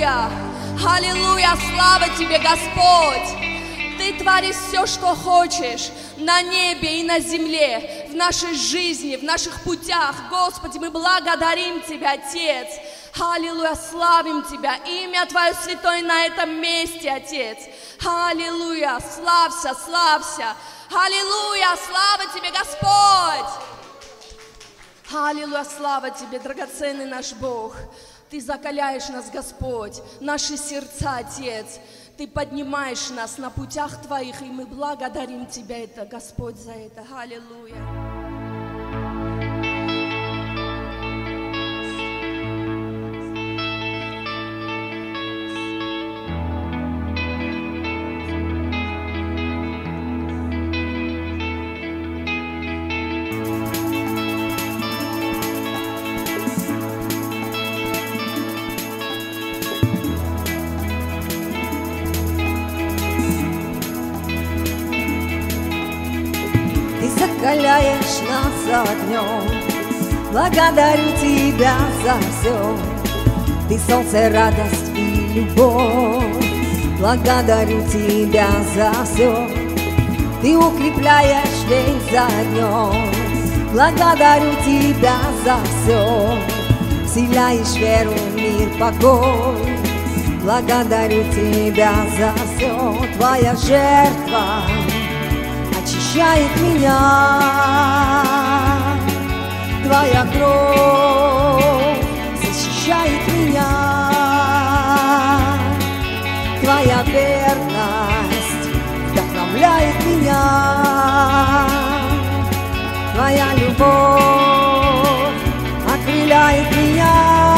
Аллилуйя! Аллилуйя! Слава Тебе, Господь! Ты творишь все, что хочешь, на небе и на земле, в нашей жизни, в наших путях. Господи, мы благодарим Тебя, Отец. Аллилуйя, славим Тебя. Имя Твое святое на этом месте, Отец. Аллилуйя, славься, славься. Аллилуйя, слава Тебе, Господь. Аллилуйя, слава Тебе, драгоценный наш Бог. Ты закаляешь нас, Господь, наши сердца, Отец. Ты поднимаешь нас на путях Твоих, и мы благодарим Тебя, Господь, за это. Аллилуйя. Закаляешь нас огнем, благодарю Тебя за все. Ты солнце, радость и любовь, благодарю Тебя за все. Ты укрепляешь день за днем, благодарю Тебя за все. Вселяешь веру, мир, покой, благодарю Тебя за все. Твоя жертва очищает меня, Твоя кровь защищает меня, Твоя верность вдохновляет меня, Твоя любовь окрыляет меня.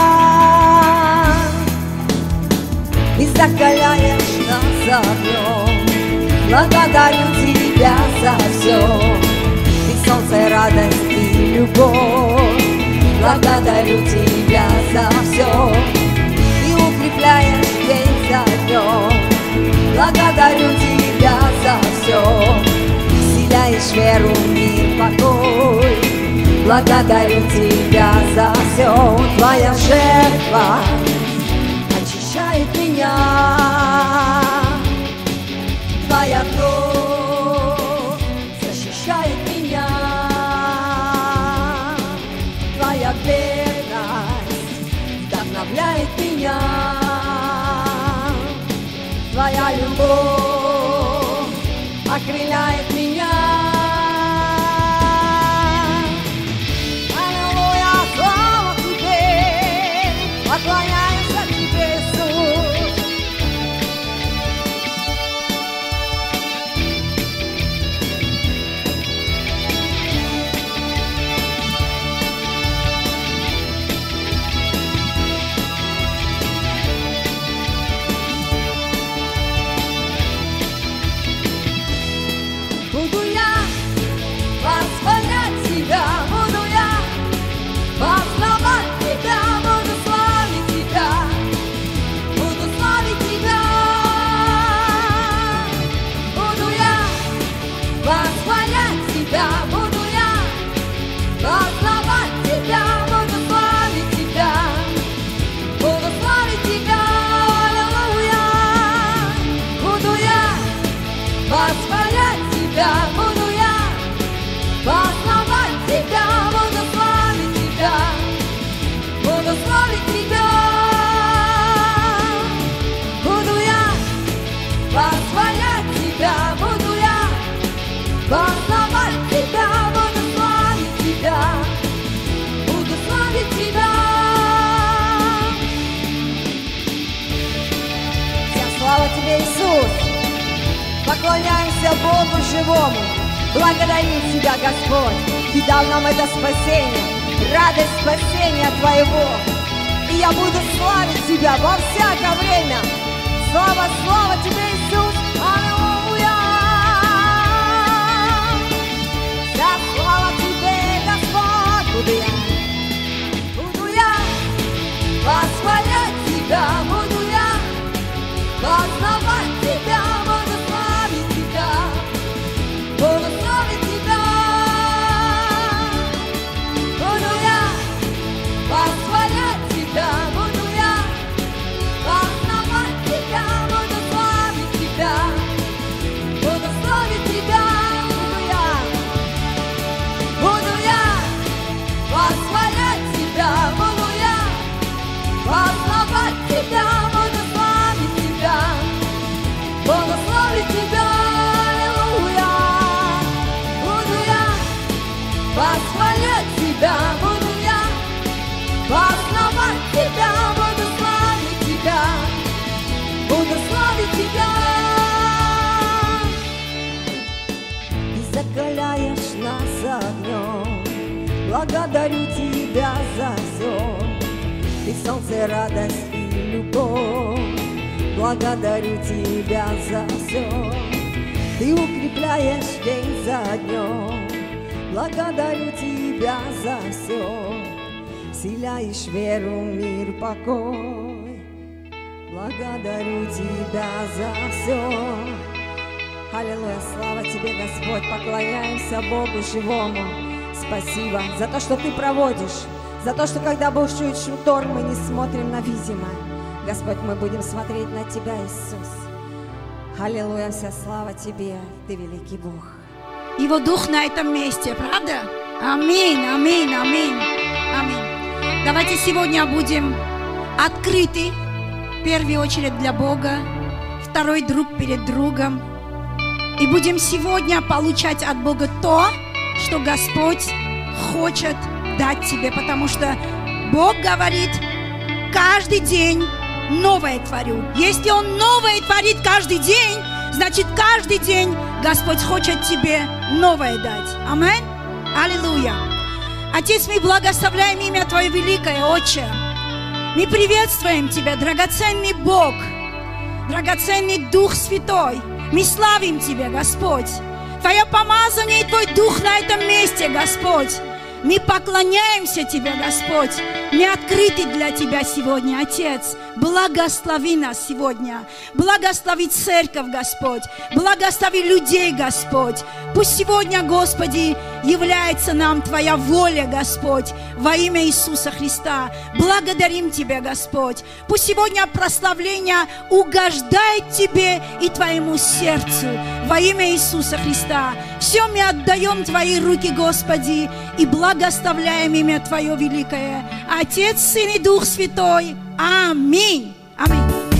Ты закаляешь нас огнем, благодарю Тебя за все. Ты солнце, радость и любовь, благодарю Тебя за все. Ты укрепляешь день за днем, благодарю Тебя за все. Вселяешь веру, мир, покой, благодарю Тебя за все. Твоя жертва очищает меня, Твоя кровь защищает меня, Твоя верность вдохновляет меня, Твоя любовь окрыляет меня. Аллилуйя, слава Тебе, поклоняемся Тебе, Иисус. Буду я восхвалять Тебя, буду я познавать Тебя, буду славить Тебя, буду славить Тебя. Буду я восхвалять Тебя, буду я познавать Тебя, буду славить Тебя, буду славить Тебя. Аллилуйя. Буду я восхвалять Тебя, буду я познавать Тебя, буду славить Тебя, буду славить Тебя. Буду я восхвалять Тебя, буду я познавать Тебя, буду славить Тебя, буду славить Тебя. Вся слава Тебе, Иисус! Поклоняемся Богу живому, благодарим Тебя, Господь. Ты дал нам это спасение, радость спасения Твоего. И я буду славить Тебя во всякое время. Слава, слава Тебе, Иисус! Аллилуйя! Вся слава Тебе, Господь! Буду я восхвалять Тебя, буду я познавать Тебя, буду славить Тебя, буду славить Тебя. Буду я восхвалять Тебя, буду я Благодарю Тебя за все. Ты солнце, радость и любовь. Благодарю Тебя за все. Ты укрепляешь день за днем. Благодарю Тебя за все. Вселяешь веру, мир, покой. Благодарю Тебя за все. Аллилуйя, слава Тебе, Господь. Поклоняемся Богу живому. Спасибо за то, что Ты проводишь. За то, что когда бушует шторм, мы не смотрим на видимое. Господь, мы будем смотреть на Тебя, Иисус. Аллилуйя, вся слава Тебе. Ты великий Бог. Его Дух на этом месте, правда? Аминь, аминь, аминь, аминь. Давайте сегодня будем открыты, в первую очередь для Бога, второй друг перед другом. И будем сегодня получать от Бога то, что Господь хочет дать тебе, потому что Бог говорит, каждый день новое творю. Если Он новое творит каждый день, значит, каждый день Господь хочет тебе новое дать. Аминь. Аллилуйя. Отец, мы благословляем имя Твое великое, Отче. Мы приветствуем Тебя, драгоценный Бог, драгоценный Дух Святой. Мы славим Тебя, Господь. Твое помазание и Твой Дух на этом месте, Господь. Мы поклоняемся Тебе, Господь. Мы открыты для Тебя сегодня, Отец. Благослови нас сегодня. Благослови церковь, Господь. Благослови людей, Господь. Пусть сегодня, Господи, является нам Твоя воля, Господь, во имя Иисуса Христа. Благодарим Тебя, Господь. Пусть сегодня прославление угождает Тебе и Твоему сердцу во имя Иисуса Христа. Все мы отдаем в Твои руки, Господи, и благословляем имя Твое великое. Отец, Сын и Дух Святой. Аминь. Аминь.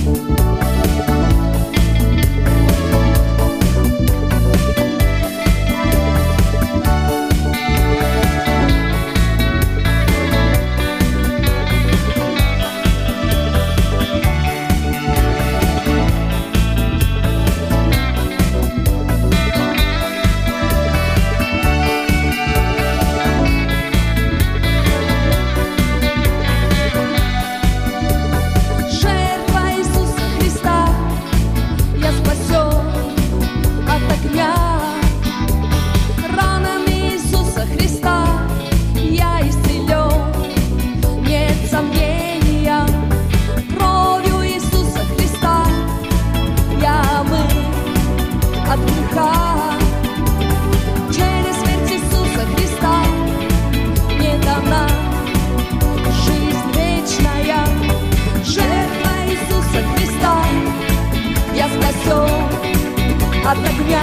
От огня,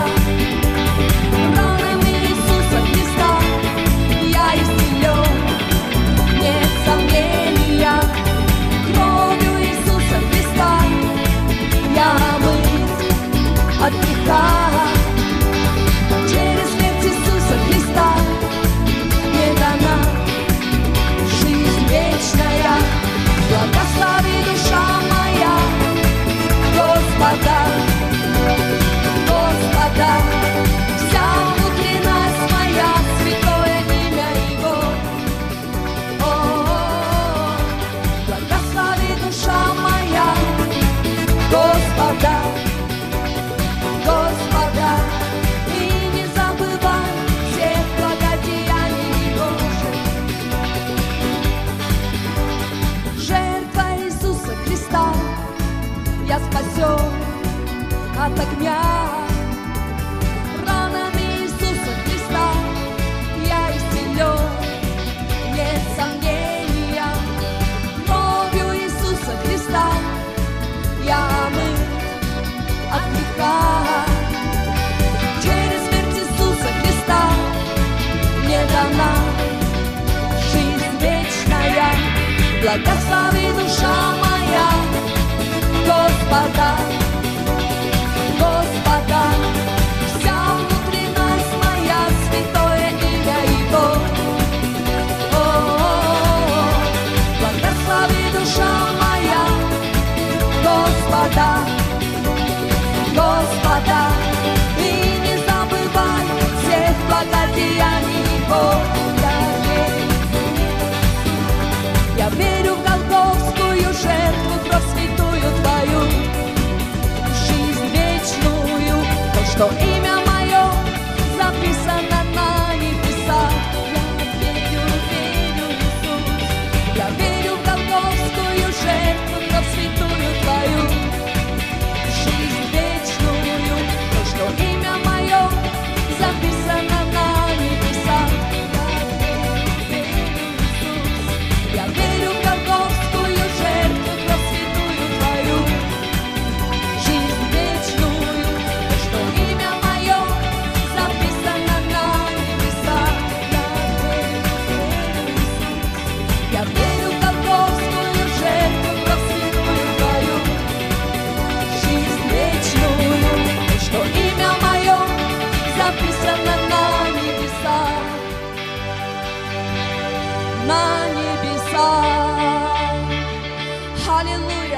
ранами Иисуса Христа я исцелен, нет сомнения. Кровью Иисуса Христа я омыт от греха. Через смерть Иисуса Христа мне дана жизнь вечная. Благослови душа моя Господа. Вся внутренность моя, святое имя Его. О-о-о, благослови душа моя Господа, Господа, и не забывай всех благодеяний Божьих. Жертва Иисуса Христа, я спасен от огня. Я омыт от греха. Через смерть Иисуса Христа мне дана жизнь вечная. Благослови душа моя Господа, Господа. Вся внутренность моя, святое имя Его. О-о-о, благослови душа моя Господа, Господа, и не забывай всех благодеяний Его.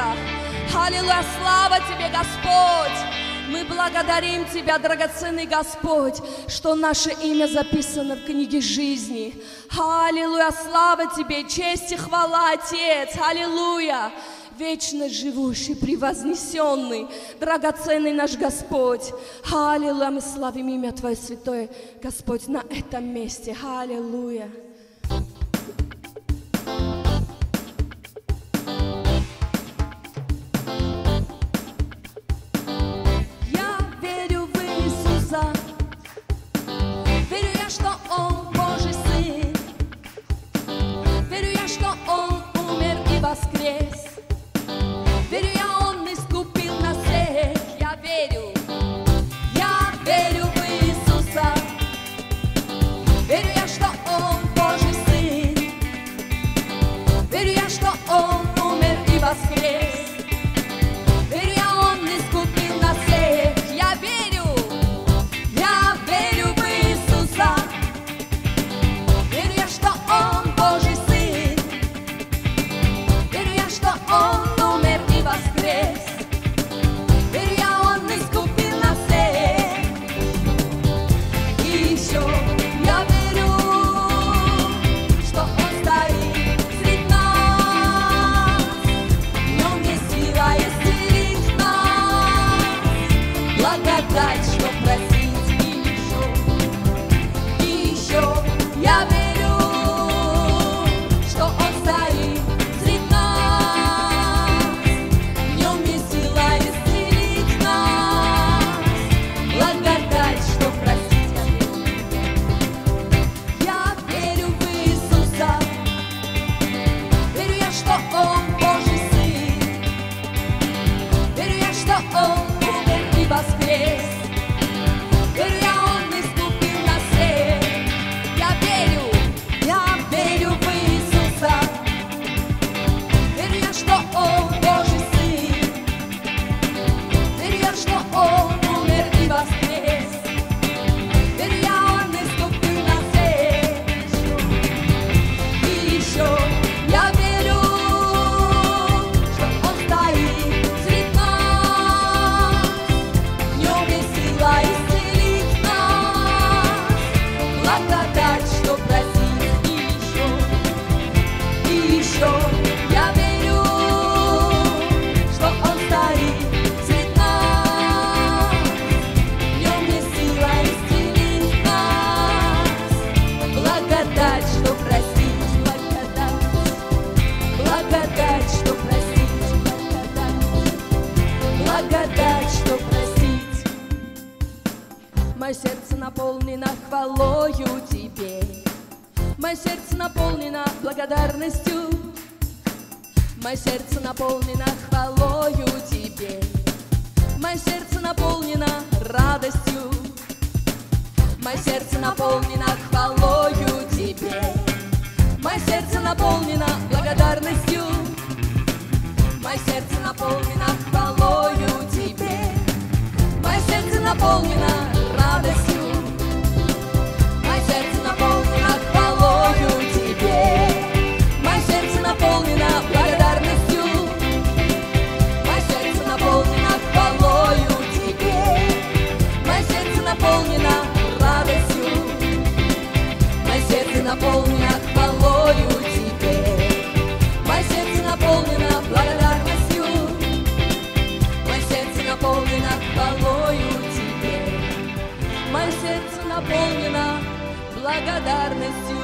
Аллилуйя! Аллилуйя! Слава Тебе, Господь! Мы благодарим Тебя, драгоценный Господь, что наше имя записано в книге жизни. Аллилуйя! Слава Тебе, честь и хвала, Отец! Аллилуйя! Вечно живущий, превознесенный, драгоценный наш Господь. Аллилуйя! Мы славим имя Твое святое, Господь, на этом месте. Аллилуйя! Верю я, что Он Божий Сын. Верю я, что Он умер и воскрес. Верю я, Он искупил нас всех. Я верю в Иисуса. Верю я, что Он Божий Сын. Верю я, что Он умер и воскрес. Верю я, Он искупил нас всех. Я верю в Иисуса. Верю я, что Он Божий Сын. Верю я, что Он умер и воскрес. Верю я, Он искупил нас всех. И еще я верю, что Он стоит среди нас. В Нем есть сила исцелить нас. Благодать, что просить. Я верю, что Он стоит среди нас. В Нем есть сила исцелить нас. Благодать, что простить. Я верю в Иисуса. Верю я, что Он Божий Сын. Верю я, что Он умер и воскрес. Верю я, Он искупил нас всех. Я верю в Иисуса. Верю я, что Он Божий Сын. Верю я, что Он умер и воскрес. Верю я, Он искупил нас всех. И еще я верю, что Он стоит среди нас. В Нем есть сила исцелить нас. Благодать, что просить. И еще я верю, что Он стоит среди нас. В Нем есть сила исцелить нас. Благодать, что простить, благодать, что простить, благодать, что простить. Мое сердце наполнено хвалою Тебе. Мое сердце наполнено благодарностью. Мое сердце наполнено хвалою Тебе. Мое сердце наполнено радостью. Мое сердце наполнено хвалою Тебе. Мое сердце наполнено благодарностью. Мое сердце наполнено хвалою Тебе. Мое сердце наполнено радостью. Мое сердце наполнено хвалою Тебе. Мое сердце наполнено благодарностью. Мое сердце наполнено хвалою Тебе. Мое сердце наполнено радостью. Мое сердце наполнено хвалою Тебе. Мое сердце наполнено благодарностью. Мое сердце наполнено хвалою Тебе. Мое сердце наполнено благодарностью.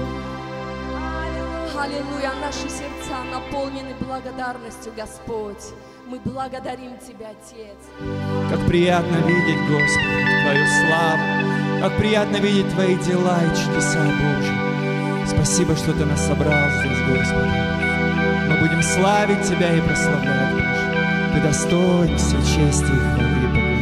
Аллилуйя, наши сердца наполнены благодарностью, Господь. Мы благодарим Тебя, Отец. Как приятно видеть, Господи, Твою славу. Как приятно видеть Твои дела и чудеса, Божьи. Спасибо, что Ты нас собрал здесь, Господи. Мы будем славить Тебя и прославлять, Боже. Ты достоин всей чести и хвалы, Бога.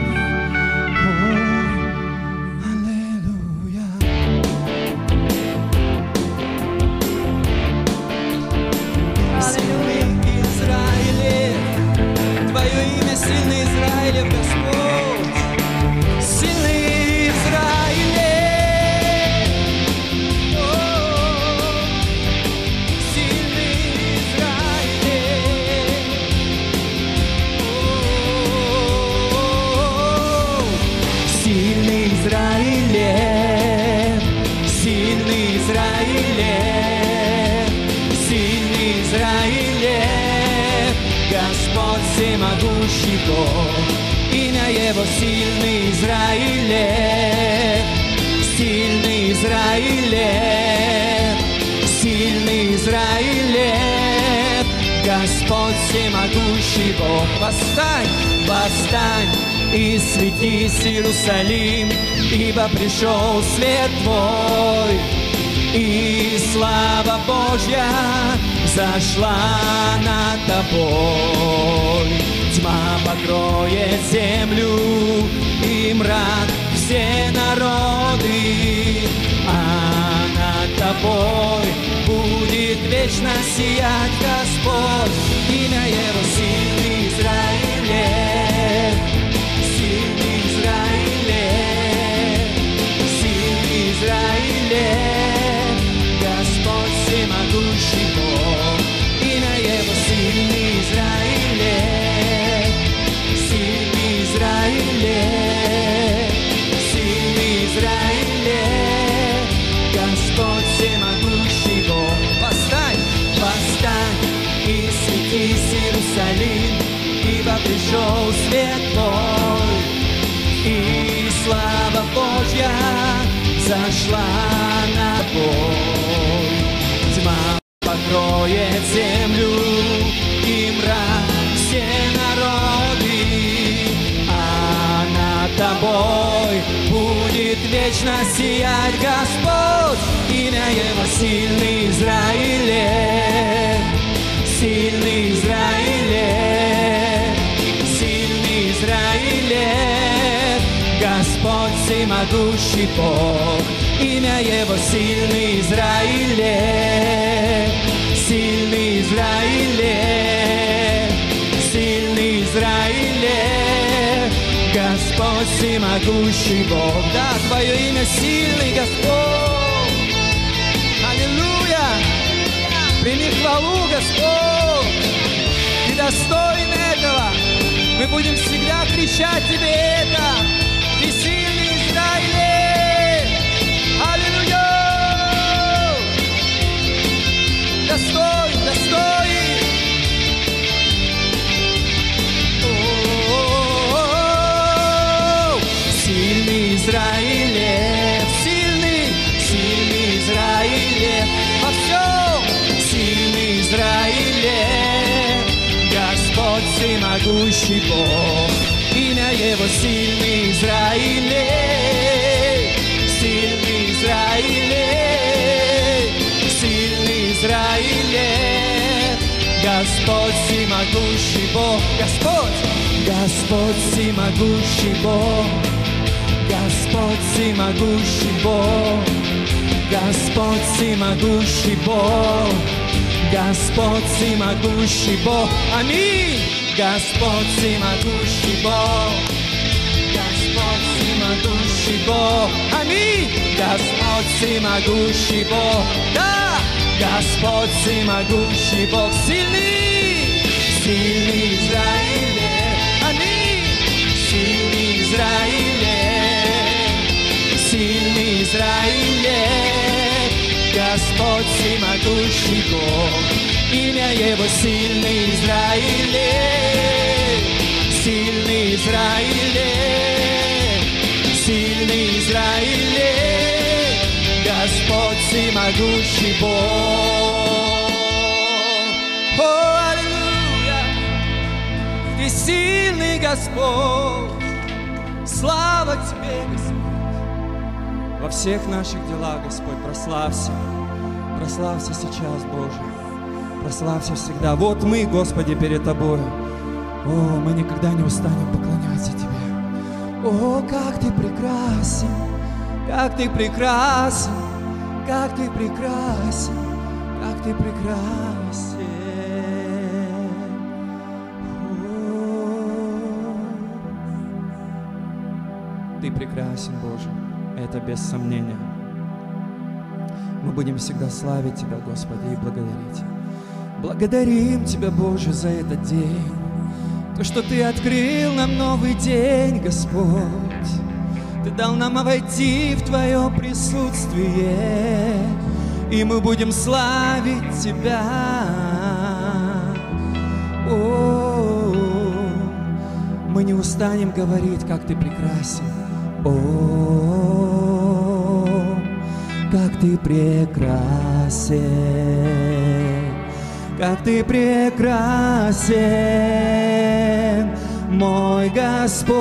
Сильный Израилев Господь, сильный Израилев, сильный Израилев, Господь всемогущий Бог, имя Его сильный Израилев, сильный Израилев, сильный Израилев, Господь всемогущий Бог. Восстань, восстань и светись, Иерусалим, ибо пришел свет Твой, и слава Божья зашла над Тобой. Тьма покроет землю, и мрак все народы, а над Тобой будет вечно сиять Господь. Имя Его сильный Израилев, сильный Израилев, сильный Израилев, Господь всемогущий Бог. Имя Его сильный Израилев, сильный Израилев, сильный Израилев, Господь всемогущий Бог. Восстань, восстань и светись, Иерусалим, ибо пришел свет Твой, и слава Божья зашла над Тобой. Тьма покроет землю, и мрак все народы, а над Тобой будет вечно сиять Господь. Имя Его сильный Израилев, сильный Израилев, сильный Израилев, Господь всемогущий Бог. Имя Его сильный Израилев, сильный Израилев, сильный Израилев, Господь всемогущий Бог. Да, Твое имя сильный, Господь. Аллилуйя! Прими хвалу, Господь. Ты достоин этого. Мы будем всегда кричать Тебе это. Ты сильный Израилев. Аллилуйя! Достоин, достоин. Сильный Израилев, сильный, сильный Израилев, во всем сильный Израилев, Господь всемогущий Бог. Имя Его сильный Израилев, сильный Израилев, сильный Израилев, Господь всемогущий Бог. Господь, Господь всемогущий Бог, Господь всемогущий Бог, Господь всемогущий Бог, Господь всемогущий Бог. Аминь. Господь всемогущий Бог, Господь всемогущий Бог. Аминь. Господь всемогущий Бог. Да, Господь всемогущий Бог. Сильный, сильный Израилев. Аминь. Сильный Израилев, сильный Израилев, Господь всемогущий Бог. Имя Его сильный Израилев, сильный Израилев, сильный Израилев, Господь всемогущий Бог. О, аллилуйя! Ты сильный Господь. Слава Тебе, Господь! Во всех наших делах, Господь, прославься. Прославься сейчас, Боже. Прославься всегда. Вот мы, Господи, перед Тобою. О, мы никогда не устанем поклоняться Тебе. О, как Ты прекрасен, как Ты прекрасен, как Ты прекрасен, как Ты прекрасен. Ты прекрасен, Боже, это без сомнения. Мы будем всегда славить Тебя, Господи, и благодарить. Благодарим Тебя, Боже, за этот день. То, что Ты открыл нам новый день, Господь. Ты дал нам войти в Твое присутствие, и мы будем славить Тебя. О-о-о. мы не устанем говорить, как Ты прекрасен. О, как Ты прекрасен, как Ты прекрасен, мой Господь.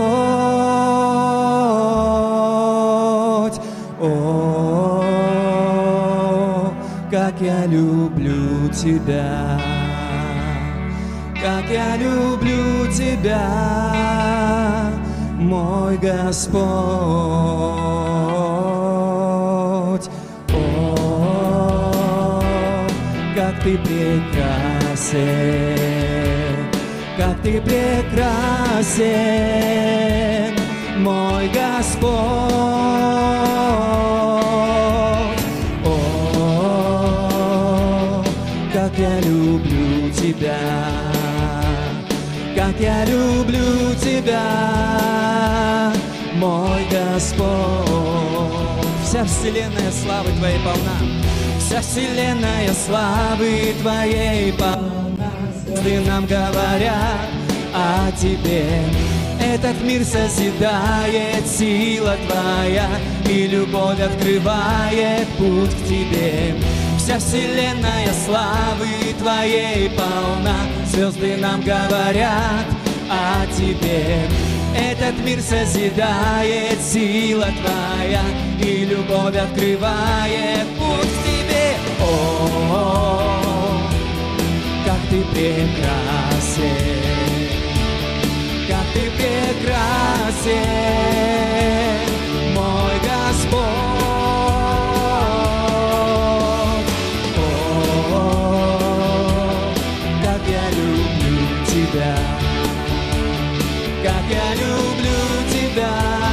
О, как я люблю Тебя, как я люблю Тебя, мой Господь. О, как Ты прекрасен, как Ты прекрасен, мой Господь. О, как я люблю Тебя, как я люблю Тебя, мой Господь. Вся вселенная славы Твоей полна, вся вселенная славы Твоей полна. Звезды нам говорят о Тебе, этот мир созидает сила Твоя, и любовь открывает путь к Тебе. Вся вселенная славы Твоей полна, звезды нам говорят о Тебе. Этот мир созидает сила Твоя, и любовь открывает путь к Тебе. О, как Ты прекрасен, как Ты прекрасен, мой Господь. О, как я люблю Тебя, как я люблю Тебя,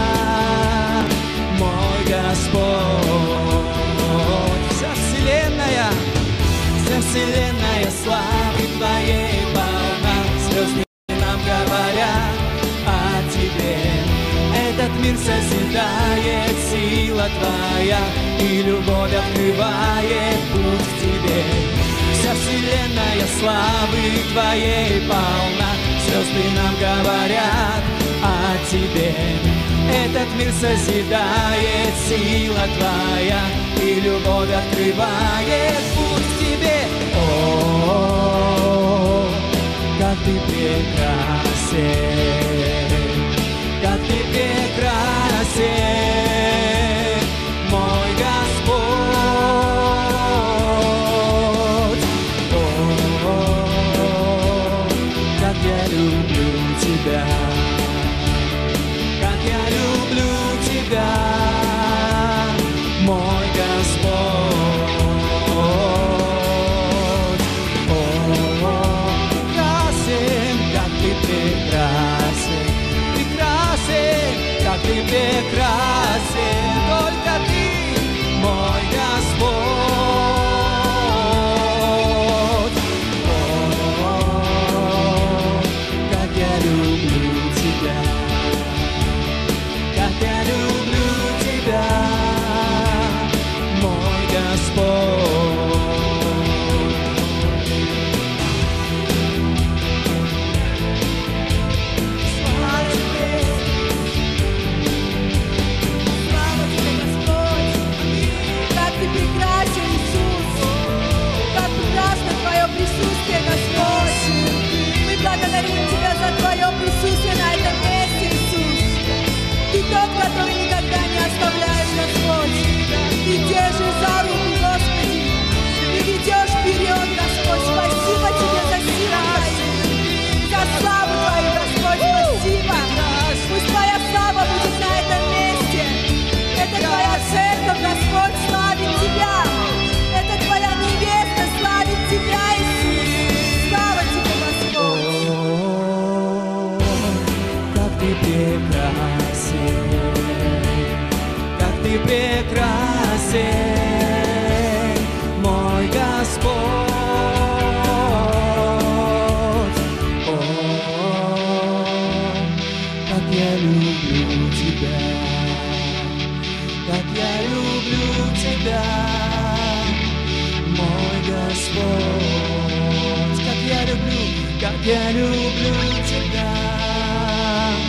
мой Господь. Вся вселенная славы Твоей полна, звезды нам говорят о Тебе. Этот мир созидает сила Твоя, и любовь открывает путь к Тебе. Вся вселенная славы Твоей полна, звезды нам говорят о Тебе. Этот мир созидает сила Твоя, и любовь открывает путь к Тебе. О, как Ты прекрасен, как Ты прекрасен, мой Господь. О, как я люблю Тебя, как я люблю Тебя, мой Господь. О, прекрасен, как Ты прекрасен, прекрасен, как Ты прекрасен, только Ты, мой Господь. О, как я люблю Тебя, как я люблю Тебя, мой Господь. Слава Тебе, Господь! Как Ты прекрасен, Иисус! Как прекрасно Твое присутствие, Господь! Мы благодарим Тебя за Твое присутствие на этом месте, Иисус! Ты тот, который никогда не оставляешь, Господь! Ты держишь за руку, Господи! Ты ведешь вперед, Господь! Спасибо Тебе за силу Твою! За славу Твою, Господь! Спасибо! Пусть Твоя слава будет на этом месте! Это Твоя церковь, Господь, славит Тебя! Это Твоя невеста славит Тебя, Иисус! Слава Тебе, Господь! О, как Ты прекрасен, как Ты прекрасен, мой Господь. О, как я люблю Тебя, как я люблю Тебя, мой Господь. Как я люблю Тебя,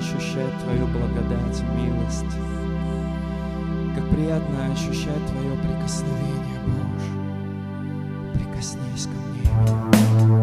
ощущать Твою благодать, милость. Как приятно ощущать Твое прикосновение, Боже. Прикоснись ко мне.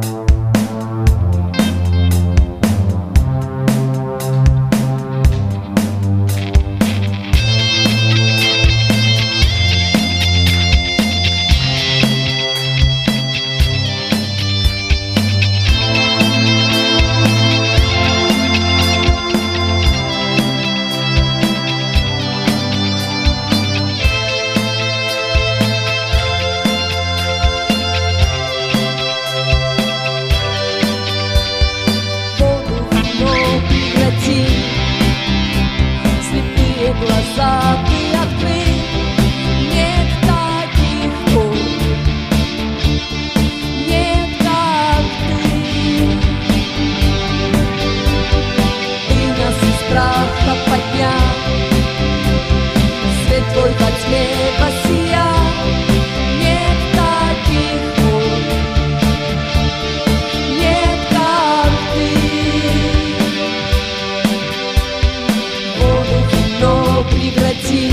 Глаза ты открыл, нет таких боль, нет как ты. Ты нас из страха поднял, свет твой во тьме воссиял, нет таких боль, нет как ты. Прекрати,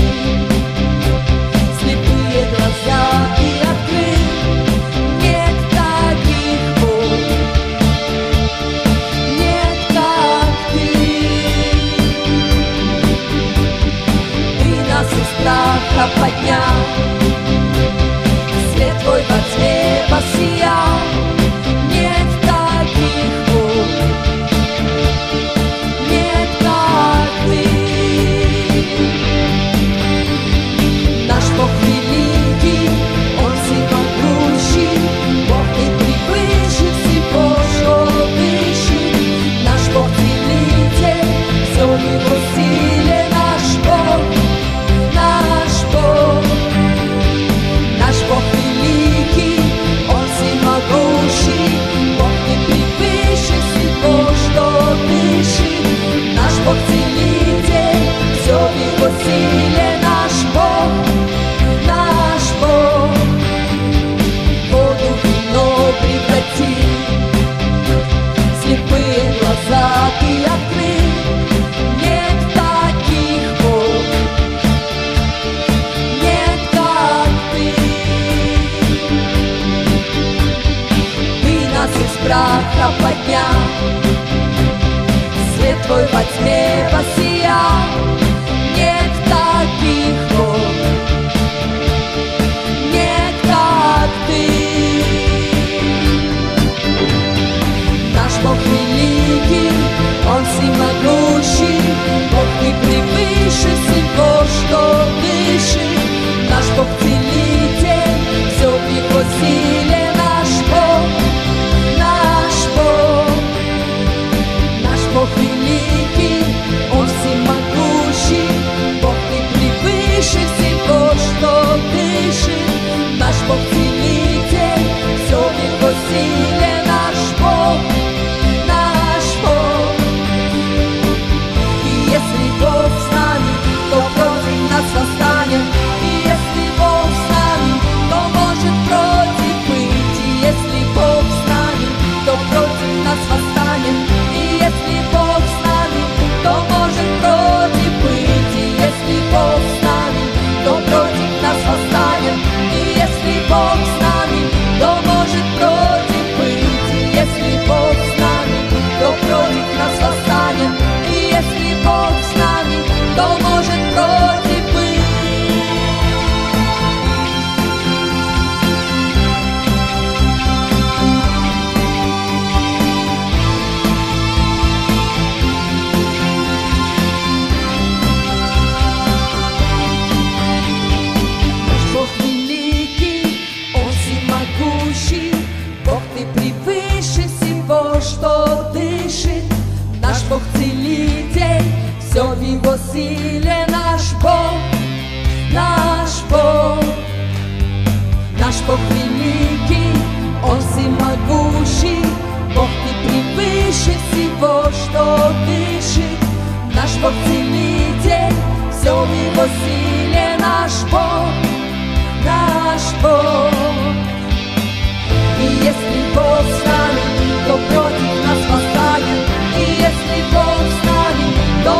слепые глаза ты открыл, нет таких боль, нет как ты. Ты нас из страха поднял, свет твой во тьме воссиял, нет таких боль, нет как ты. Бог великий, Он всемогущий, Бог не превыше всего, что дышит. Наш Бог целитель, все в Его силе, наш Бог, наш Бог. Наш Бог великий, Он всемогущий, Бог не превыше всего, что дышит. Наш Бог целитель, все в Его силе, наш Бог. Воду в вино прекрати, слепые глаза ты открыл, нет таких боль, нет как ты. Ты нас из праха поднял, свет твой во тьме воссиял, нет таких боль. Бог великий, Он всемогущий, Бог не превыше всего, что дышит. Наш Бог целитель, все в Его силе, наш Бог, наш Бог. Наш Бог великий, Он всемогущий, Бог не превыше всего, что дышит. Наш Бог целитель, все в Его силе, наш Бог. Бог с нами, то против нас восстанет. И если Бог с нами, то может против быть. И если Бог с нами, то против нас восстанет. И если Бог с нами, то может против быть. И если Бог с нами, то против нас восстанет. И если Бог с нами, то может против быть. И если Бог с нами, то против нас восстанет. И если Бог с нами, то может против быть. Наш Бог великий, Он всемогущий, Бог ты превыше всего, что дышит. Наш Бог целитель, все в Его силе, наш Бог, наш Бог. Наш Бог великий, Он всемогущий, Бог ты превыше всего, что дышит. Наш Бог целитель, все в Его силе, наш Бог, наш Бог. И если Бог с нами, то против нас восстанет. И если Бог с нами, то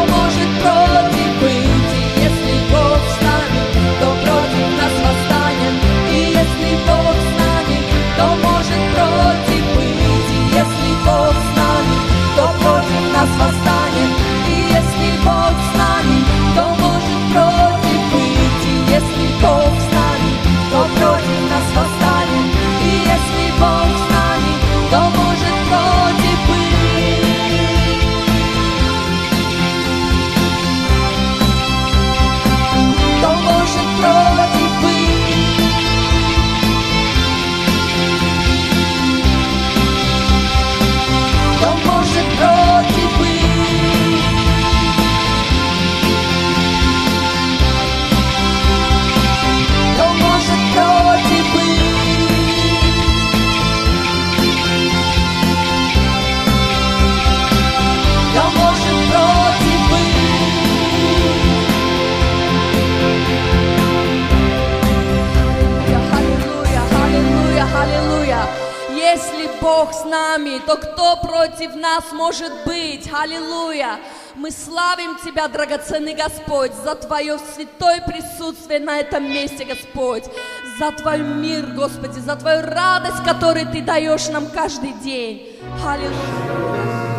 Бог с нами, то кто против нас может быть? Аллилуйя! Мы славим Тебя, драгоценный Господь, за Твое святое присутствие на этом месте, Господь, за Твой мир, Господи, за Твою радость, которую Ты даешь нам каждый день. Аллилуйя!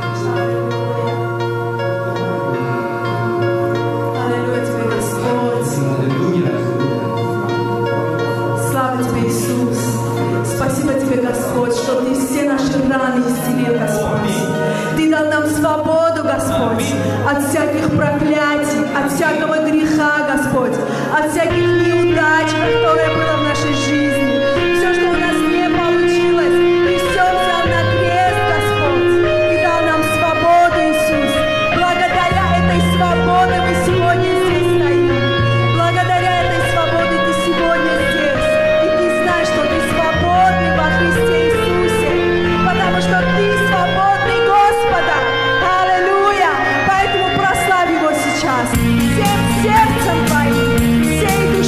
Аллилуйя Тебе, Господь! Слава Тебе, Иисус! Спасибо Тебе, Господь, что Ты все наши раны исцелил, Господь. Ты дал нам свободу, Господь, от всяких проклятий, от всякого греха, Господь, от всяких неудач, которые было в нашей жизни. Все, что у нас не получилось, Ты все взял на крест, Господь, и дал нам свободу, Иисус. Благодаря этой свободе мы сегодня здесь стоим. Благодаря этой свободе Ты сегодня здесь. И Ты знаешь, что Ты свободный во Христе Иисусе, потому что Ты свободный Господа. Аллилуйя! Поэтому прославь Его сейчас всем сердцем Твоим, всей душой.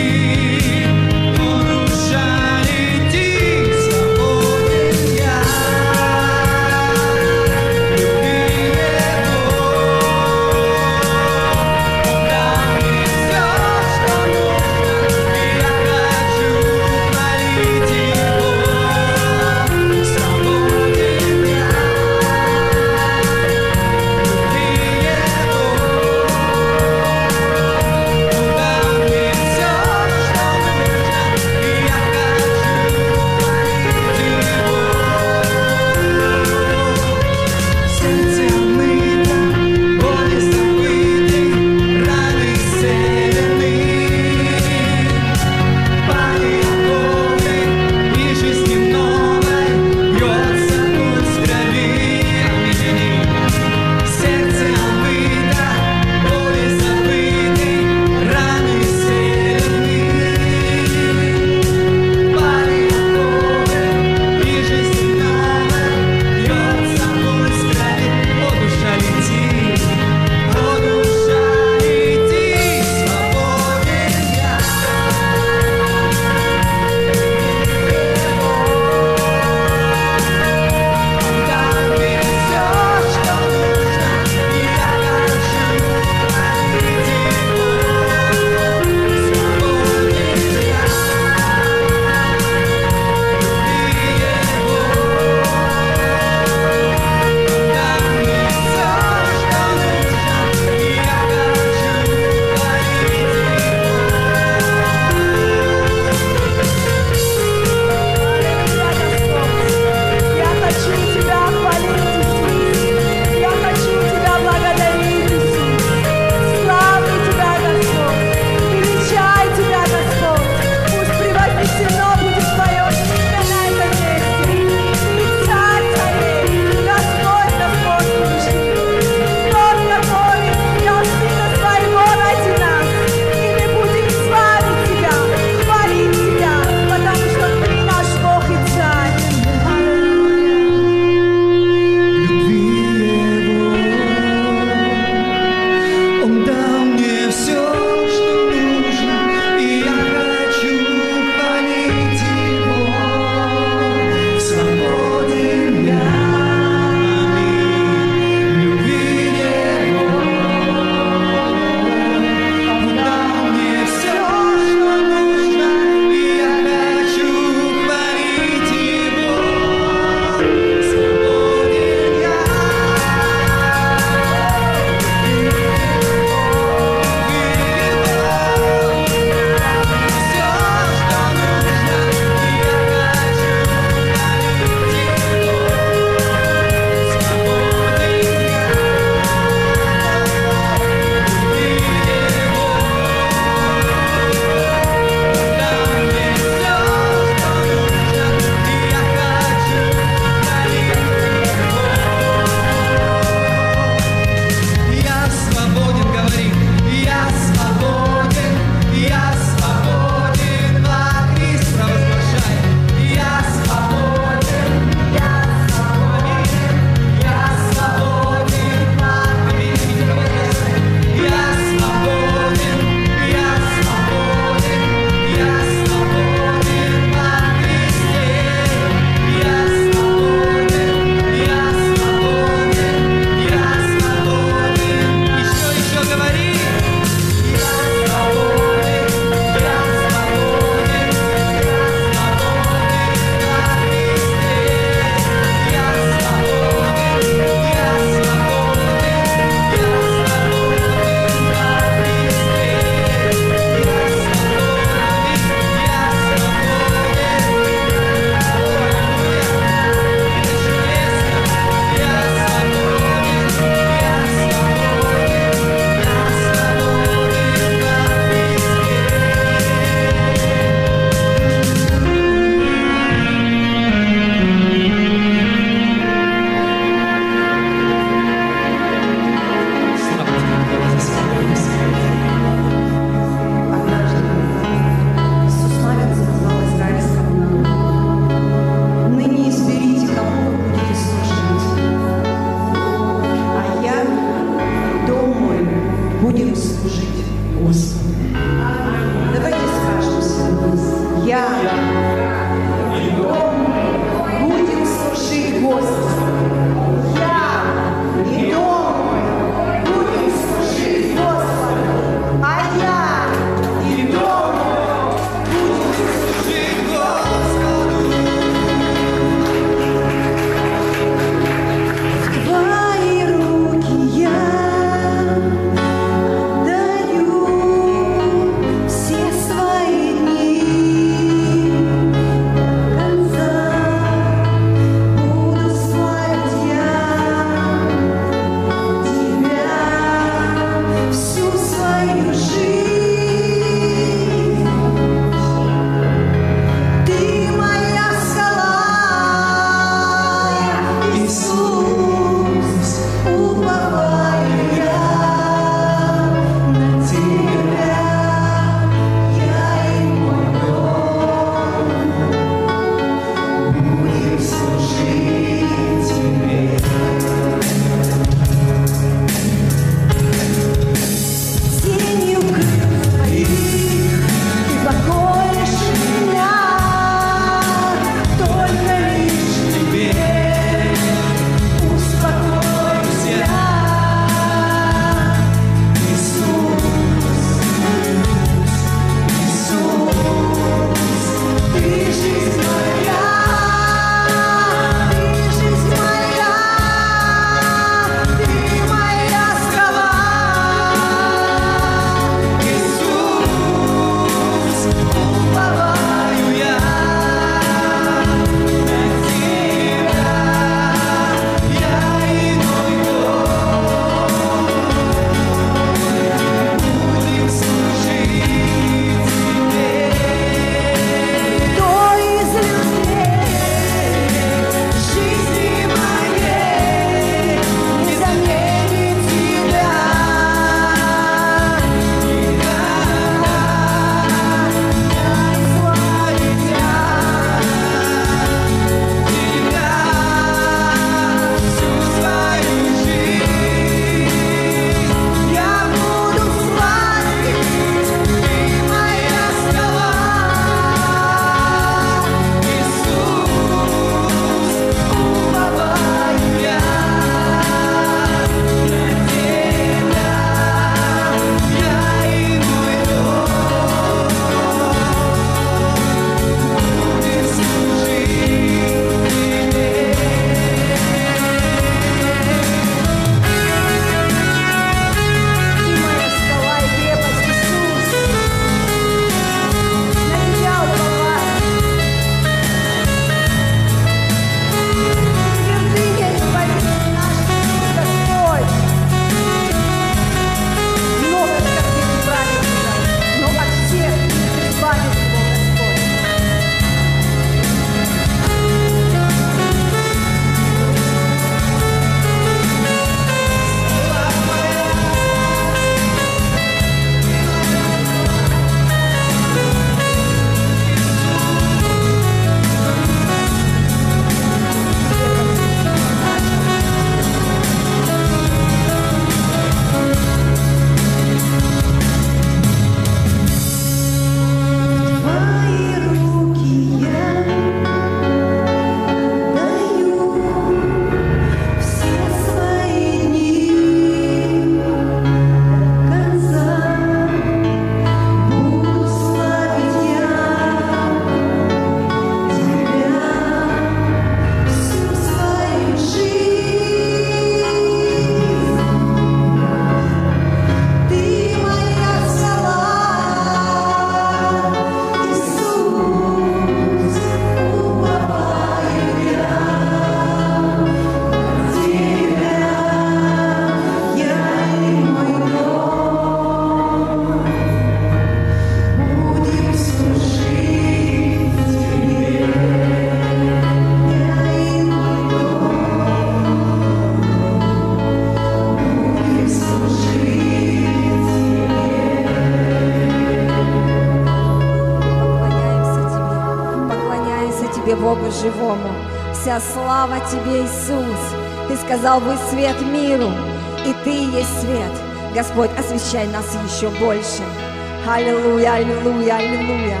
Богу живому. Вся слава Тебе, Иисус. Ты сказал: вы свет миру, и Ты есть свет. Господь, освещай нас еще больше. Аллилуйя, аллилуйя, аллилуйя.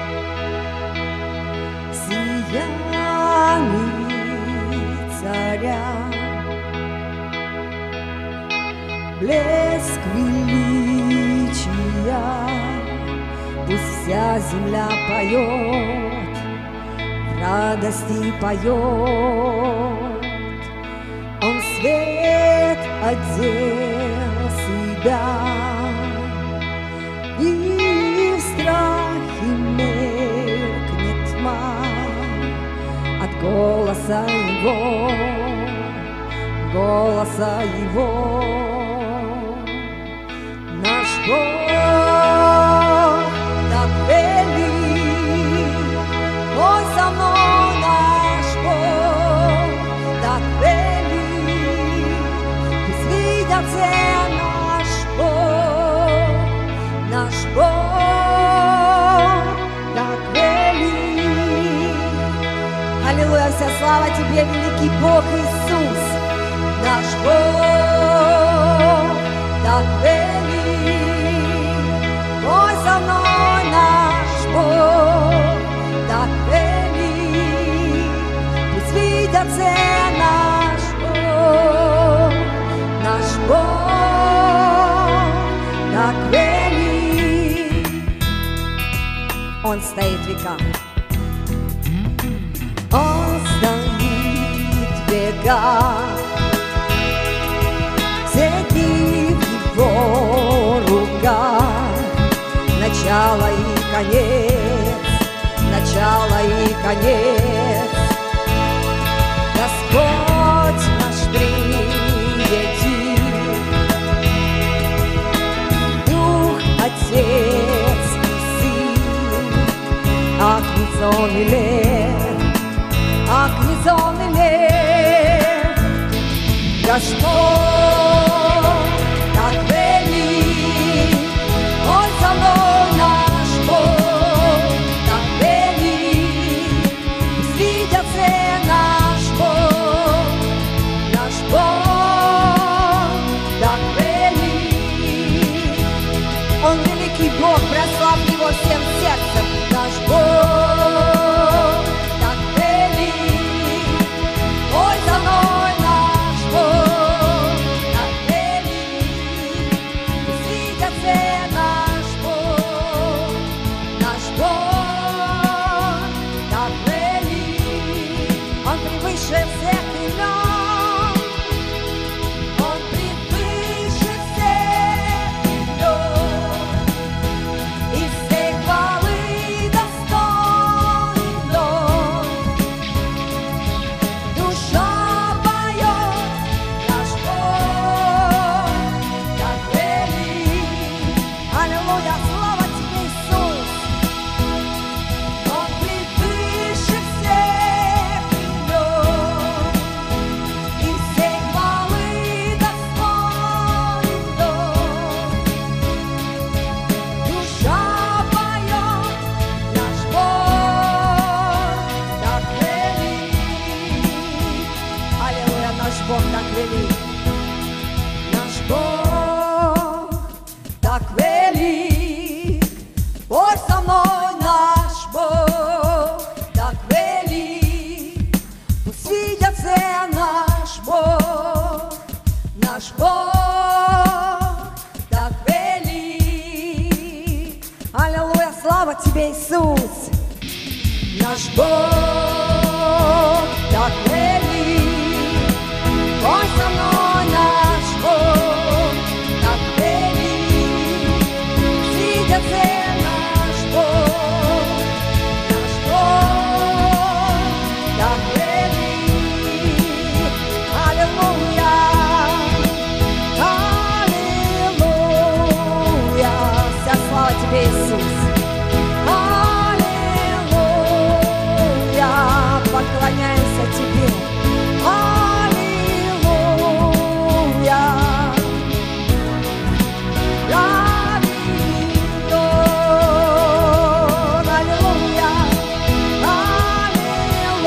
Сияние царя, блеск величия, пусть вся земля поет, в радости поет. Он свет одел себя, и в страхе меркнет тьма от голоса Его, голоса Его. Наш Бог так велик, Ой, со мной наш Бог так велик, пусть видят все наш Бог так велик. Аллилуйя, вся слава Тебе, великий Бог Иисус. Наш Бог так велик, Ой, со мной наш Бог так велик, пусть видят все наш Бог так велик. Он стоит в веках, Он стоит в веках. Все дни в Его руках, начало и конец, начало и конец. Господь наш триедин, Дух, Отец и Сын, Аквизон и Лев, Аквизон и Лев. Господь так велик, Он со мной наш Бог так велик, пусть видят все наш Бог так велик. Он великий Бог, прославь Его всем сердцем. Наш Бог так велик, Ой, со мной наш Бог так велик, пусть видят все наш Бог так велик. Он превыше всех имен, Он превыше всех имен, и всей хвалы достоин Он. Душа поет, наш Бог так велик. Аллилуйя, слава Тебе, Иисус. Он превыше всех имен, и всей хвалы достоин Он. Душа поет, наш Бог так велик. Аллилуйя, наш Бог так велик. Наш Бог так велик, Ой, со мной наш Бог так велик, пусть видят все наш Бог так велик. Аллилуйя, слава Тебе, Иисус. Наш Бог так велик, Ой, со мной наш Бог так велик, видят все наш Бог так велик. Аллилуйя, аллилуйя, вся слава Тебе, Иисус. Аллилуйя, поклоняемся Тебе. Аллилуйя, аллилуйя, аллилуйя,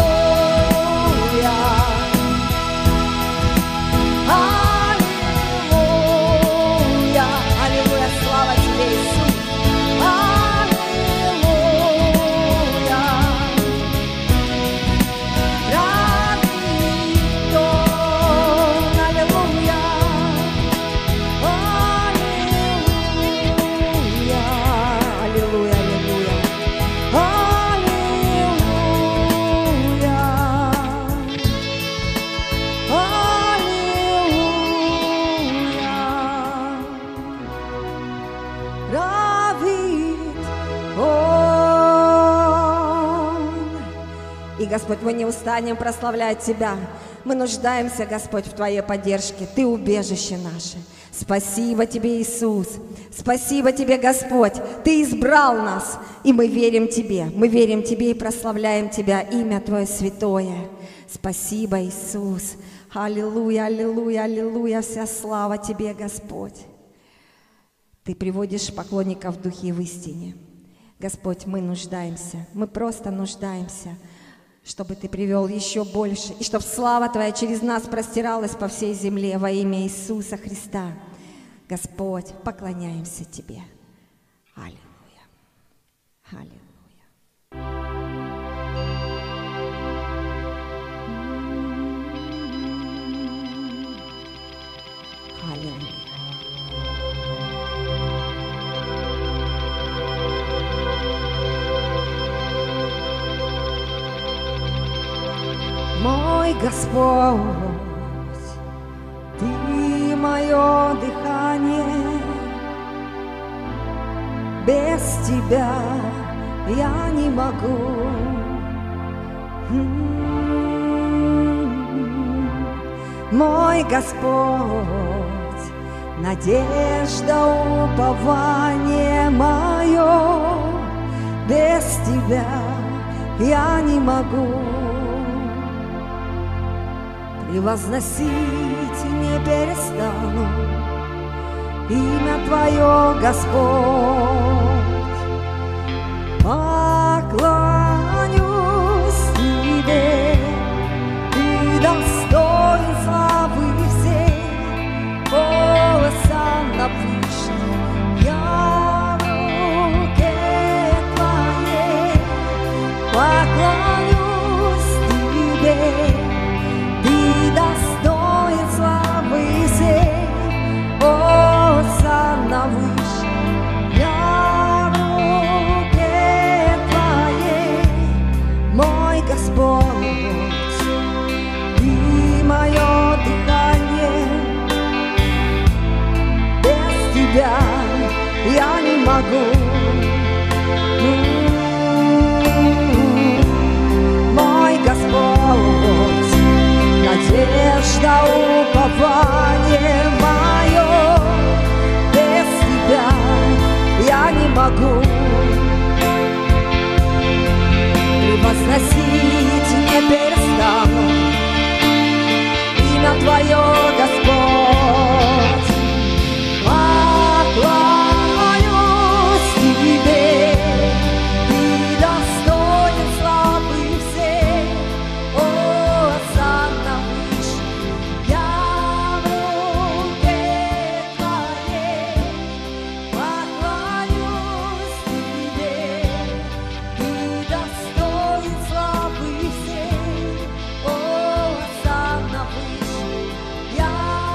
И, Господь, мы не устанем прославлять Тебя. Мы нуждаемся, Господь, в Твоей поддержке. Ты убежище наше. Спасибо Тебе, Иисус. Спасибо Тебе, Господь. Ты избрал нас, и мы верим Тебе. Мы верим Тебе и прославляем Тебя, имя Твое святое. Спасибо, Иисус. Аллилуйя, аллилуйя, аллилуйя. Вся слава Тебе, Господь. Ты приводишь поклонников в духе и в истине. Господь, мы нуждаемся. Мы просто нуждаемся, чтобы Ты привел еще больше, и чтобы слава Твоя через нас простиралась по всей земле во имя Иисуса Христа. Господь, поклоняемся Тебе. Аллилуйя. Аллилуйя. Аллилуйя. Мой Господь, Ты мое дыхание, без Тебя я не могу. Мой Господь, надежда, упование мое, без Тебя я не могу. Превозносить не перестану имя Твое, Господь. Поклонюсь Тебе, Ты достоин славы всей. О, Осанна Вышний, я в руке Твоей. Поклонюсь Тебе, достоин славы всей. О, Осанна Вышний, я в руке Твоей. Мой Господь, Ты мое дыхание, без Тебя я не могу. Мой Господь, надежда, упование мое, без Тебя я не могу. Превозносить не перестану имя Твое, Господь. Поклоняюсь Тебе, Ты достоин славы всей. О, Осанна Вышний, я в руке Твоей. Поклоняюсь Тебе, Ты достоин славы всей. О, Осанна Вышний, я в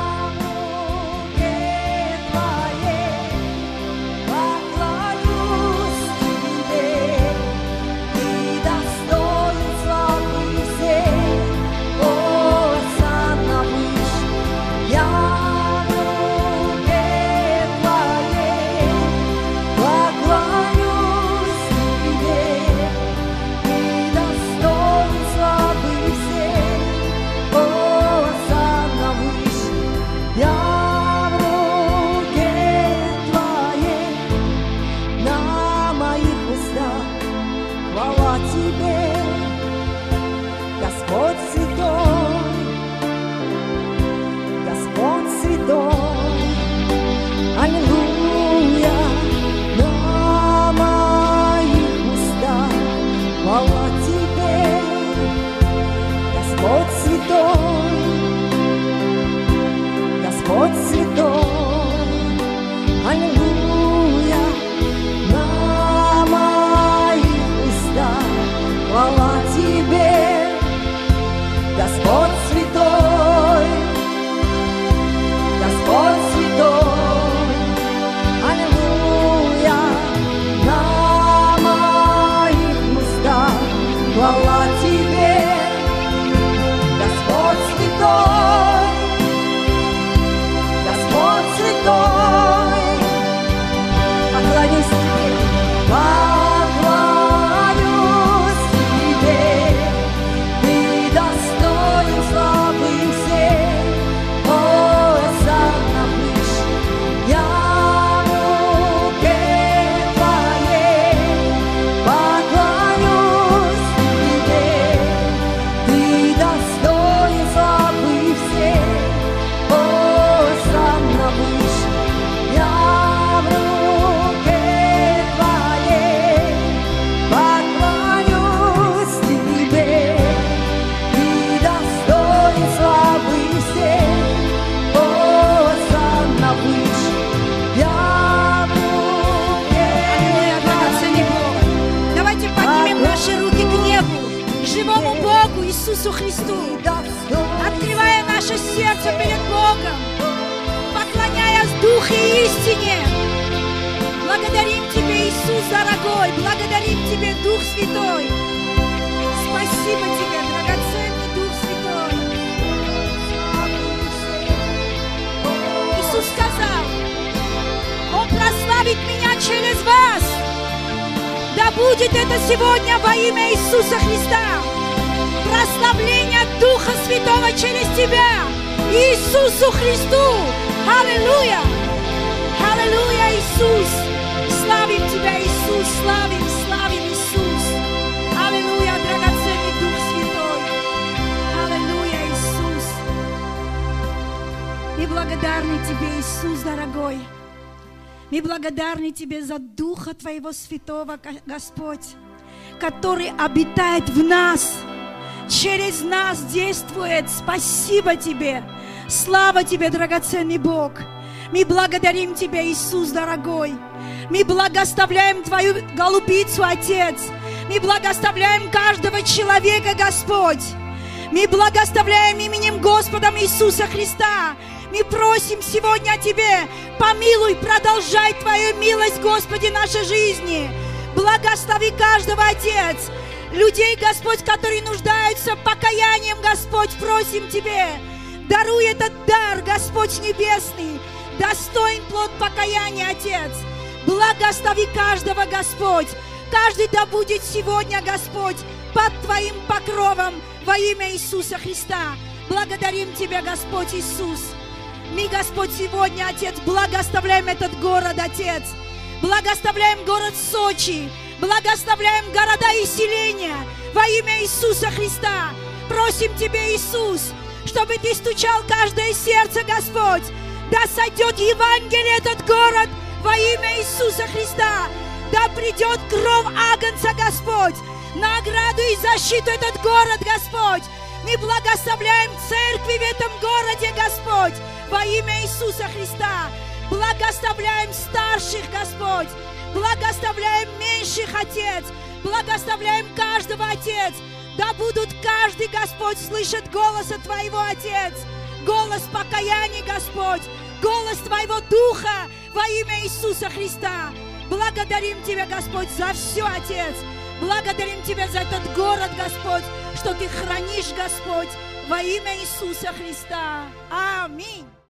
Иисусу Христу, открывая наше сердце перед Богом, поклоняясь Духу и истине. Благодарим Тебе, Иисус дорогой, благодарим Тебе, Дух Святой. Спасибо Тебе, драгоценный Дух Святой. Иисус сказал, Он прославит Меня через вас. Да будет это сегодня во имя Иисуса Христа. Прославление Духа Святого через Тебя, Иисусу Христу. Аллилуйя! Аллилуйя, Иисус! Славим Тебя, Иисус! Славим, славим, Иисус! Аллилуйя, драгоценный Дух Святой! Аллилуйя, Иисус! Мы благодарны Тебе, Иисус, дорогой! Мы благодарны Тебе за Духа Твоего Святого, Господь, который обитает в нас, через нас действует. Спасибо Тебе! Слава Тебе, драгоценный Бог! Мы благодарим Тебя, Иисус, дорогой! Мы благословляем Твою голубицу, Отец! Мы благословляем каждого человека, Господь! Мы благословляем именем Господа Иисуса Христа! Мы просим сегодня о Тебе, помилуй, продолжай Твою милость, Господи, в нашей жизни. Благослови каждого, Отец. Людей, Господь, которые нуждаются покаянием, Господь, просим Тебе. Даруй этот дар, Господь Небесный. Достоин плод покаяния, Отец. Благослови каждого, Господь. Каждый да будет сегодня, Господь, под Твоим покровом во имя Иисуса Христа. Благодарим Тебя, Господь Иисус. Мы, Господь, сегодня, Отец, благословляем этот город, Отец. Благословляем город Сочи. Благословляем города и селения во имя Иисуса Христа. Просим Тебя, Иисус, чтобы Ты стучал каждое сердце, Господь. Да сойдет Евангелие этот город во имя Иисуса Христа. Да придет кровь Агнца, Господь, на ограду и защиту этот город, Господь. Мы благословляем церкви в этом городе, Господь, во имя Иисуса Христа. Благословляем старших, Господь. Благословляем меньших, Отец. Благословляем каждого, Отец. Да будут каждый, Господь, слышать голоса Твоего, Отец. Голос покаяния, Господь. Голос Твоего Духа во имя Иисуса Христа. Благодарим Тебя, Господь, за все, Отец. Благодарим Тебя за этот город, Господь, что Ты хранишь, Господь, во имя Иисуса Христа. Аминь.